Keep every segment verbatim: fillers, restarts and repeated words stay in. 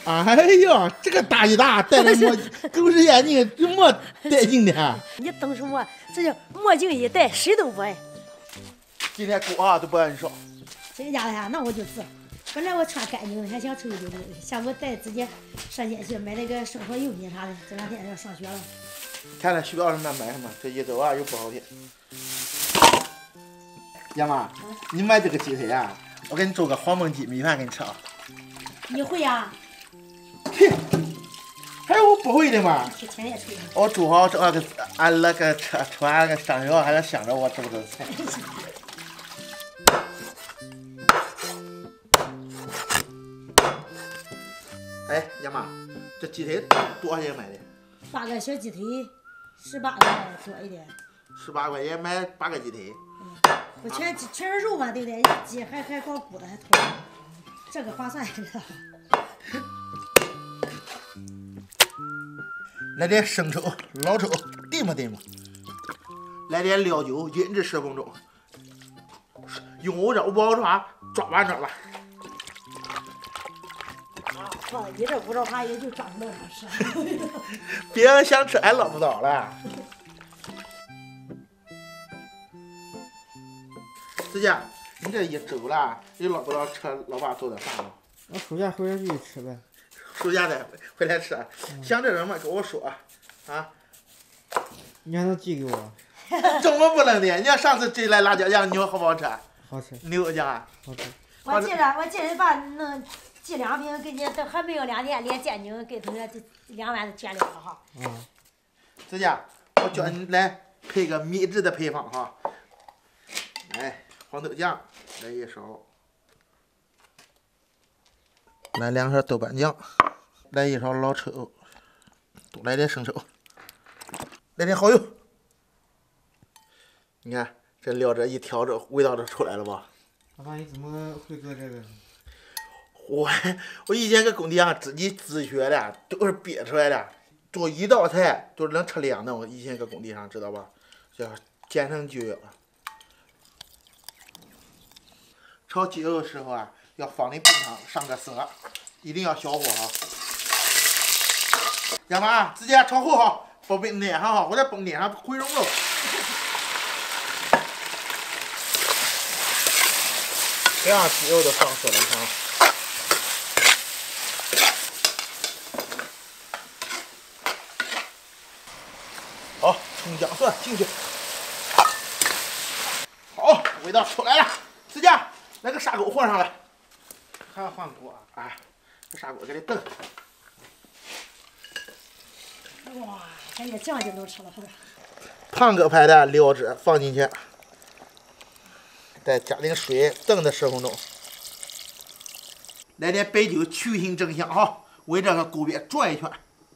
哎呀，这个大一大戴着墨狗屎眼镜，这么带劲的。 你懂什么？这就墨镜一戴，谁都不爱。 今天狗啊都不让你上。 真假的呀？那我就治。本来我穿干净的，还想抽溜溜的，下午带直接上街去买那个生活用品啥的。这两天要上学了。 看看学校里面买什么，这一走啊又不好听。亚妈，嗯、你买这个鸡腿啊，我给你做个黄焖鸡米饭给你吃啊。 你会呀、啊？ 嘿，还有我不会的吗？ 去天天吹。 我煮好这个，俺那个吃吃完那个上学还得想着我做的菜。哎，亚妈，这鸡腿多少钱买的？ 八个小鸡腿，十八块多一点。 十八块钱买八个鸡腿。 嗯，不全全是肉嘛，对不对？鸡还还光骨头还头，这个划算着。 来点生抽、老抽，对吗对吗？来点料酒，腌制十分钟。用这五宝抓抓完整了。 啊，你这五爪扒也就抓不了啥事。 别人想吃还捞不到了。子健，你这一周了，你捞不到吃老爸做的饭了？ 我暑假回来继续吃呗。 暑假再回来吃，嗯、想这什么跟我说啊？ 你还能寄给我？ 怎么不能的？你要上次这来辣椒酱，你说好不好吃？ 好吃。 牛酱好吃。 我记着，我记着把能寄两瓶给你，等还没有两年，连鉴定给同学两万的捐了哈。 嗯。 子健，我教你来配个秘制的配方哈。来，黄豆酱来一勺，来两勺豆瓣酱，来一勺老抽，多来点生抽，来点蚝油。你看这料这一调，这味道就出来了吧？ 老爸，你怎么会做这个？ 我我以前搁工地上自己自学的，都是憋出来的。做一道菜都是能吃两顿。我以前搁工地上知道吧？叫简称就要。炒鸡肉的时候啊，要放的冰糖上个色，一定要小火哈。亚妈，直接炒后哈，把冰捏上哈，我再崩捏上回笼喽。这样鸡肉就上色了，你看。好，葱姜蒜进去。好，味道出来了。子健，来个砂锅换上来。 还要换锅啊？ 哎，这砂锅给你炖。 哇，这些酱就能吃了，是吧？ 胖哥牌的料汁放进去，再加点水炖的十分钟。来点白酒去腥增香哈，围着个锅边转一圈。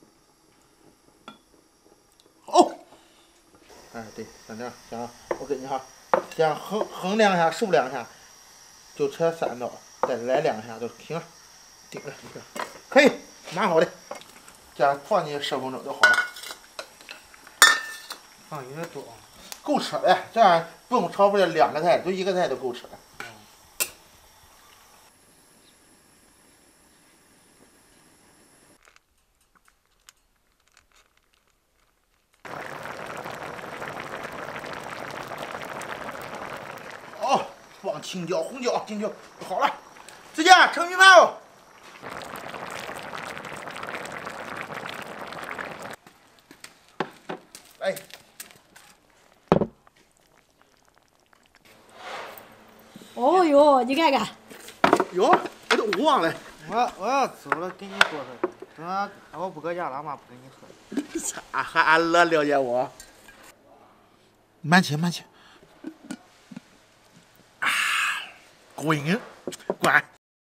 好。哎，对，像这样，这样，我跟你哈，这样横横两下，竖两下，就扯三刀，再来两下就停了，顶着，可以，蛮好的。这样放进去十分钟就好了。 放有点多， 够吃的，这样不用炒不了两个菜，就一个菜都够吃的。好，放青椒、红椒进去，好了。子健，盛米饭哦。来。 哦哟，你看看。 哟，我都忘了。 我我要走了，给你多少？等俺我不搁家了，俺妈不跟你喝。 俺还俺乐了解我。慢切慢切。啊，过瘾，关。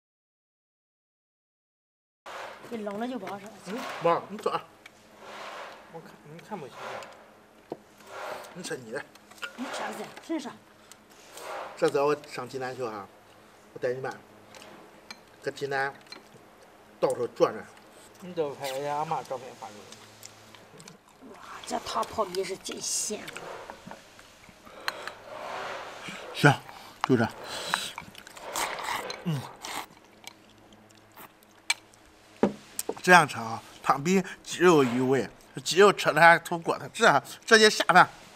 你冷了就不好吃。 嗯，妈，你坐。 我看你看不起我。 你吃你的。 你吃去，真是。 这次我上济南去啊，我带你们搁济南到处转转。 你都拍一下俺妈照片发给我。 哇，这汤泡米是真鲜。 行，就这。嗯。 这样吃啊，汤比鸡肉有味，鸡肉吃的还吐骨头，这这就下饭。